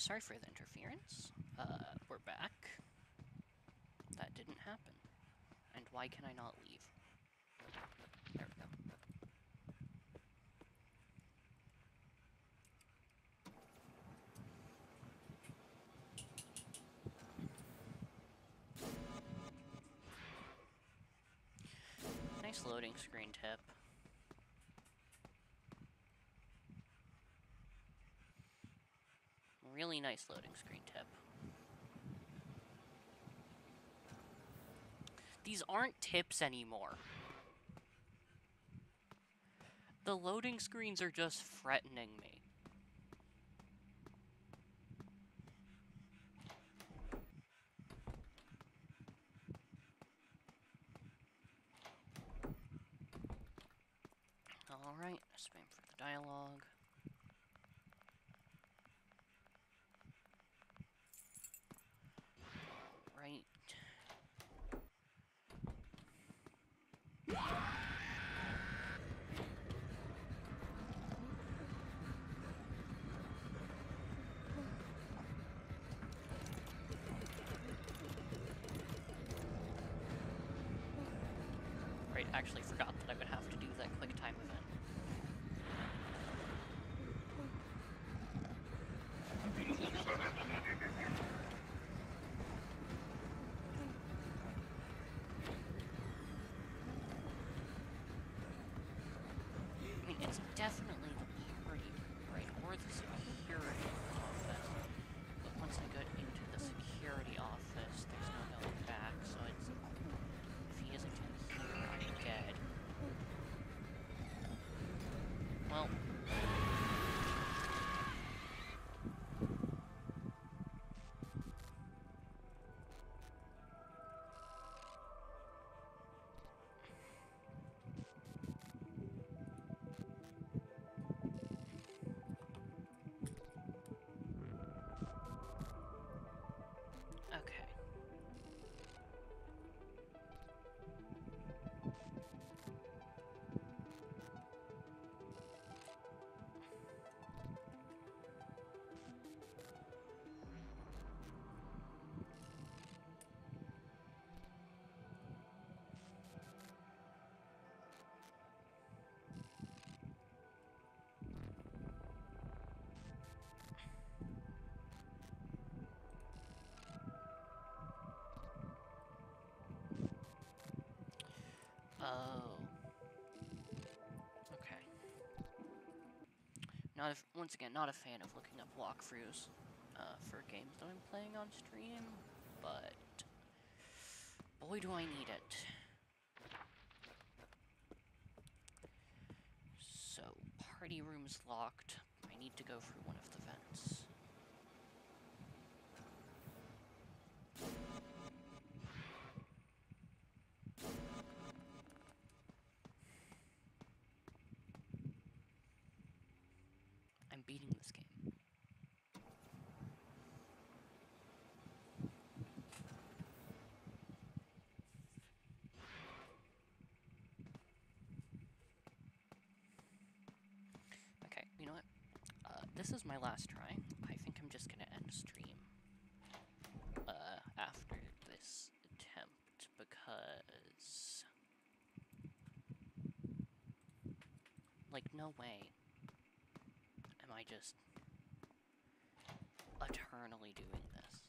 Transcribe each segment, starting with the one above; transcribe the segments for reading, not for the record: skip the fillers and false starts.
Sorry for the interference. We're back. That didn't happen. And why can I not leave? There we go. Nice loading screen tip. Really nice loading screen tip. These aren't tips anymore. The loading screens are just threatening me. Alright, spam for the dialogue. Alright. Right, actually forgot that I would have to do that quick time event. I mean, it's definitely the party, right, or the security office. But once I get into the security office, there's no going back, so it's... If he isn't in here, I'm dead. Well... Okay. Oh. Okay. Once again, not a fan of looking up walkthroughs for games that I'm playing on stream, but boy do I need it. So, party room's locked. I need to go through one of the vents. I'm beating this game. Okay, you know what? This is my last try. I think I'm just gonna end stream after this attempt, because... Like, no way am I just eternally doing this.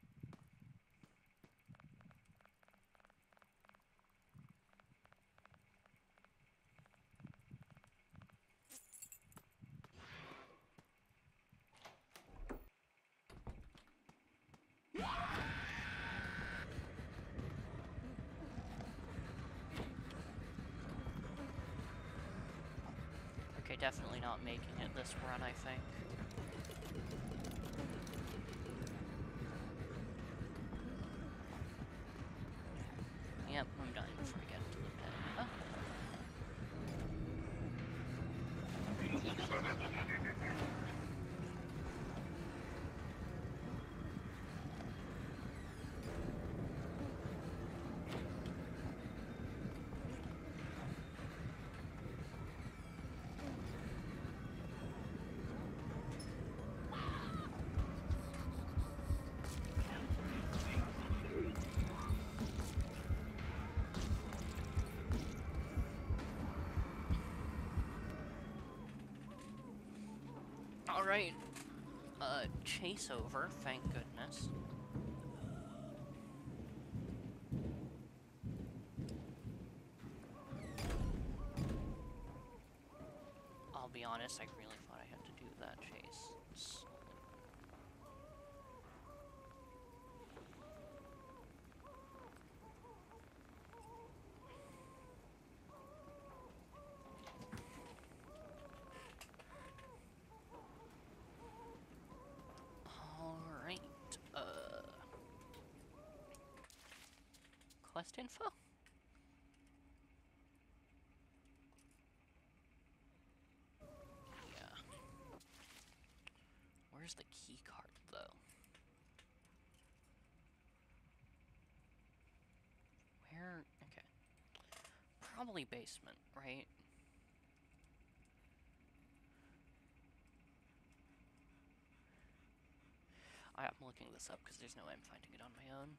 Okay, definitely not making it this run, I think. Yep, I'm done before I get into the pit. Oh. Alright. Chase over, thank goodness. I'll be honest, I really thought I had to do that chase. Alright, quest info? Yeah. Where's the key card, though? Where? Okay. Probably basement, right? I'm looking this up because there's no way I'm finding it on my own.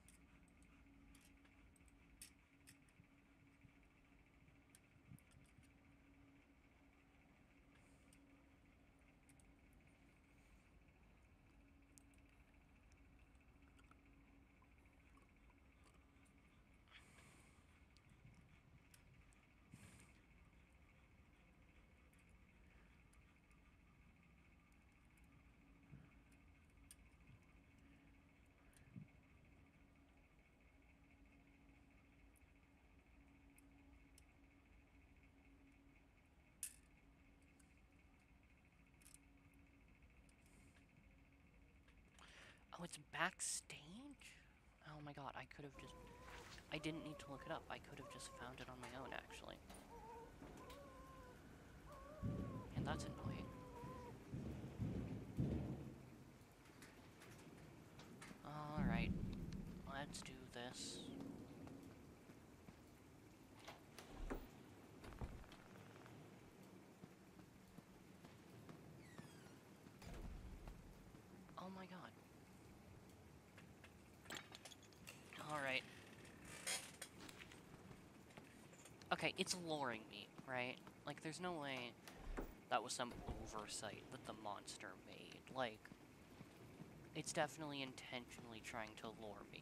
Oh, it's backstage? Oh my god, I could have just... I didn't need to look it up. I could have just found it on my own, actually. And that's annoying. Alright. Let's do this. Oh my god. Alright. Okay, it's luring me, right? Like, there's no way that was some oversight that the monster made. Like, it's definitely intentionally trying to lure me.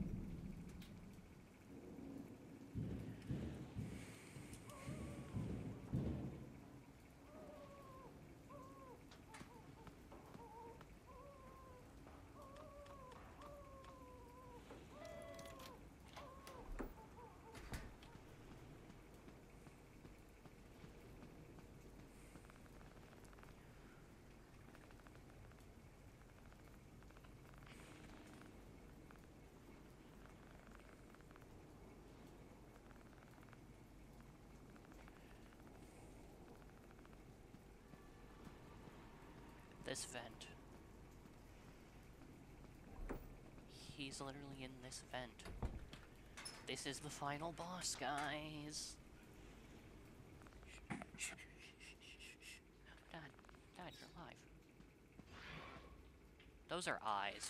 This vent. He's literally in this vent. This is the final boss, guys. Dad, you're alive. Those are eyes.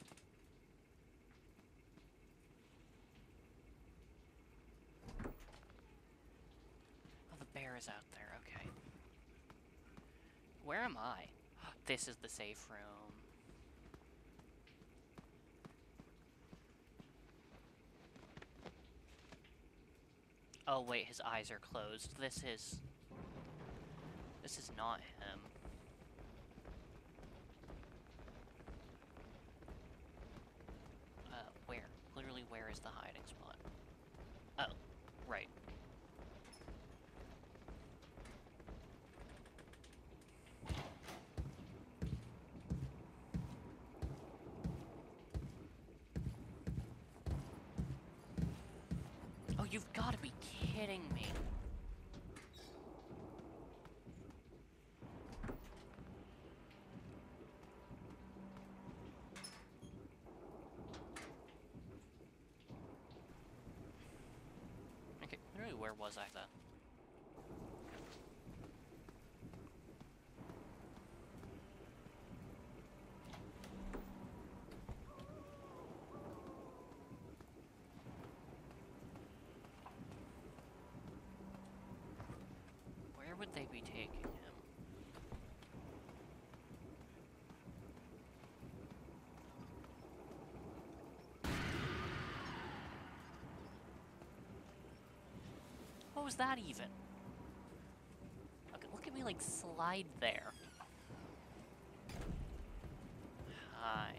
Oh, the bear is out there, okay. Where am I? This is the safe room. Oh wait, his eyes are closed. This is not him. Where? Literally, where is the hiding spot? Oh, right. Oh, you've got to be kidding me. Okay, literally, where was I then? Where would they be taking him? was that even? Okay, look at me, like, slide there. Hi.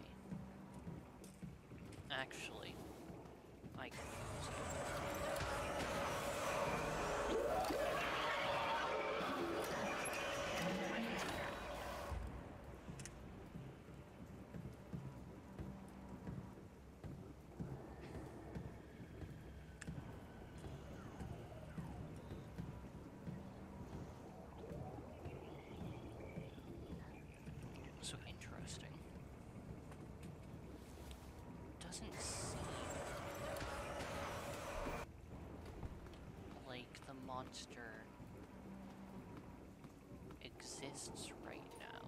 Actually, I can use you. So interesting. Doesn't seem like the monster exists right now.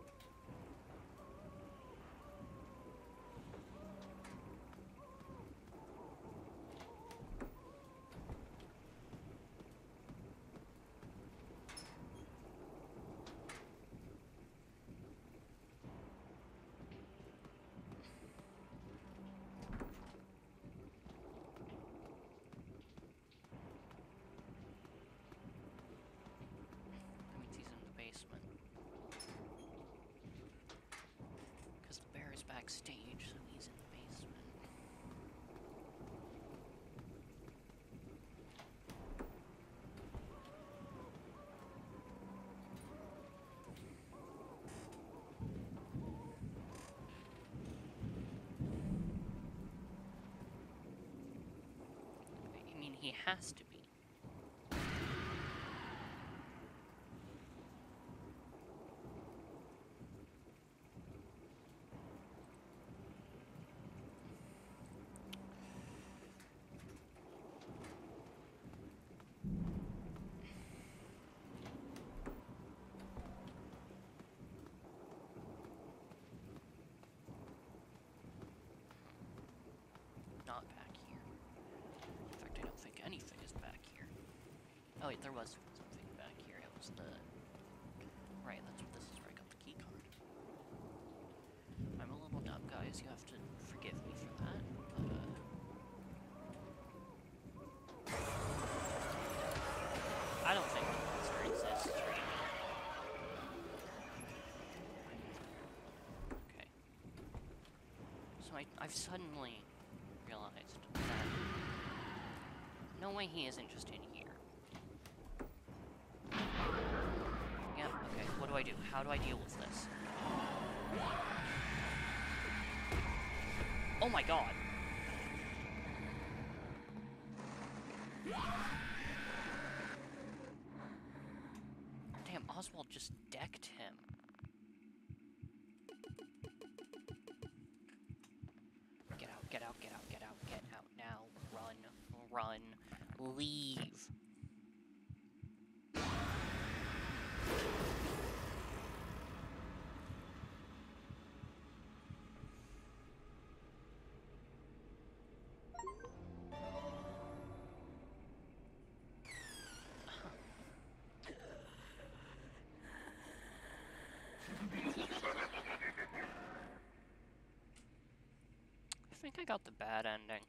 That means he's in the basement. Because the bear is backstage, so he's in the basement. I mean, he has to be. Not back here. In fact, I don't think anything is back here. Oh wait, there was something back here. It was the... Right, that's what this is where I got the key card. I'm a little dumb, guys. You have to forgive me for that. But, I don't think the monster exists right now. Okay. So I've suddenly realized that no way he isn't just in here. Yeah, okay, what do I do? How do I deal with this? Oh my god! Damn, Oswald just decked him. Get out, get out, get out, get out, get out now. Run, run, leave. I think I got the bad ending.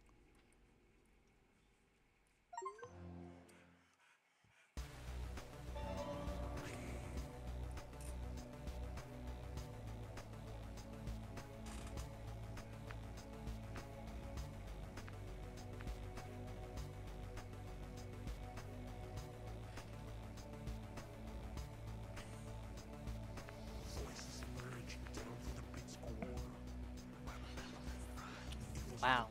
Wow.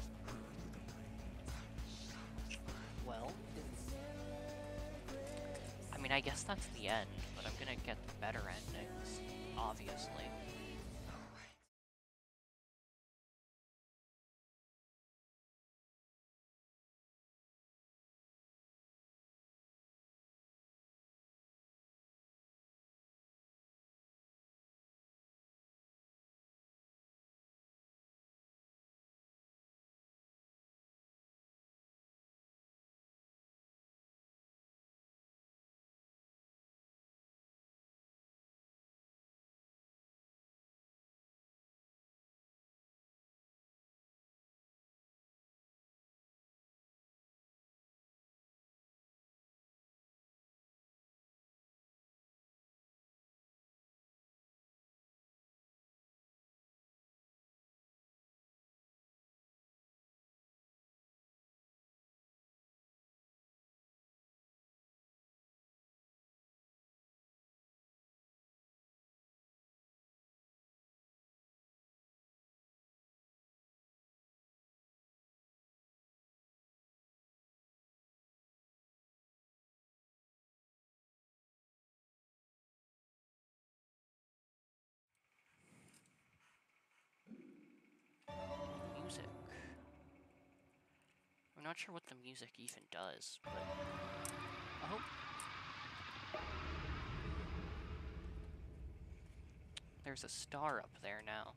Well, I mean, I guess that's the end, but I'm gonna get the better endings, obviously. not sure what the music even does, but... Oh. There's a star up there now.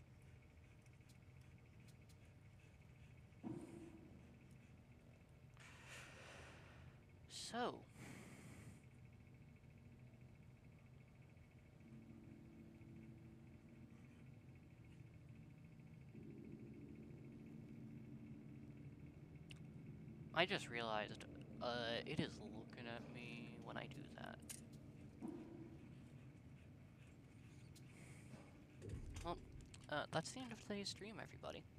So... I just realized, it is looking at me when I do that. Well, that's the end of today's stream, everybody.